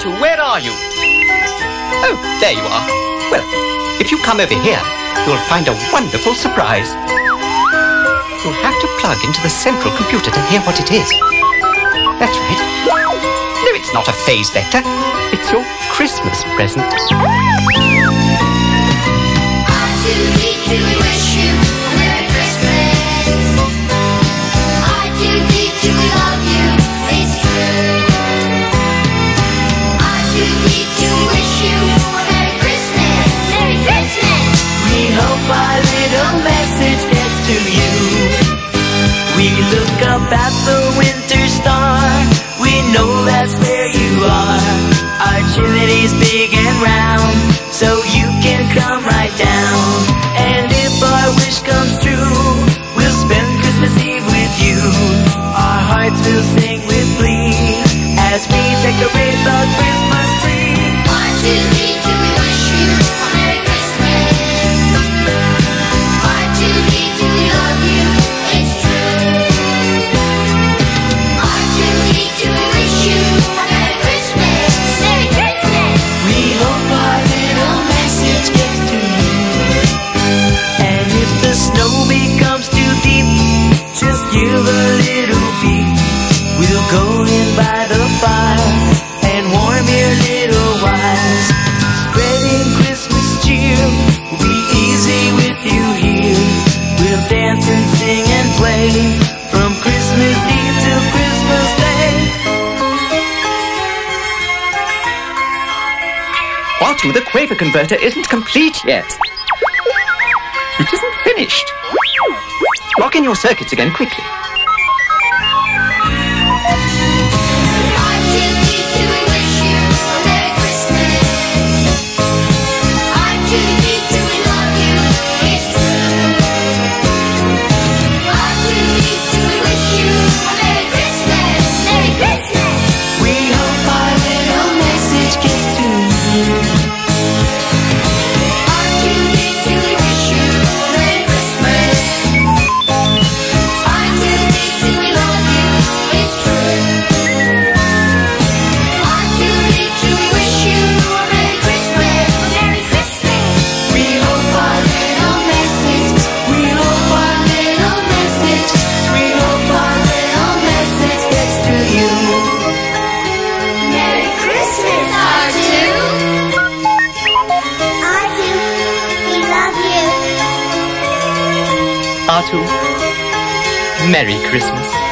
Artu, where are you? Oh, there you are. Well, if you come over here, you'll find a wonderful surprise. You'll have to plug into the central computer to hear what it is. That's right. No, it's not a phase vector. It's your Christmas present. R2-D2, we wish you a Merry Christmas. R2-D2, we love you, it's true. R2-D2, we wish you a Merry Christmas. Merry Christmas! We hope our little message gets to you. We look up at the winter star. We know that's where you are. Our chimney's big and round, so you can come right down. And if our wish comes true, we'll spend Christmas Eve with you. Our hearts will sing with glee as we decorate the Christmas tree. R2-D2, we wish you a Merry Christmas. R2-D2, we love you, it's true. R2-D2, we wish you a Merry Christmas. Merry Christmas! We hope our little message gets to you. And if the snow becomes too deep, just give a little beep. We'll go in by the fire and warm your little whiles. Spreading Christmas cheer will be easy with you here. We'll dance and sing and play from Christmas Eve till Christmas Day. Artu, the Quaver converter isn't complete yet. It isn't finished. Lock in your circuits again quickly. R2-D2, we wish you a Merry Christmas. R2-D2, we love you, it's true. R2-D2, we wish you a Merry Christmas. Merry Christmas! We hope our little message gets to you. R2-D2, we wish you a Merry Christmas. R2-D2, we love you, it's true. R2-D2, we wish you a Merry Christmas. Merry Christmas! We hope our little message. We hope our little message. We hope our little message gets to you. Merry Christmas, R2! R2, we love you. Artu, Merry Christmas.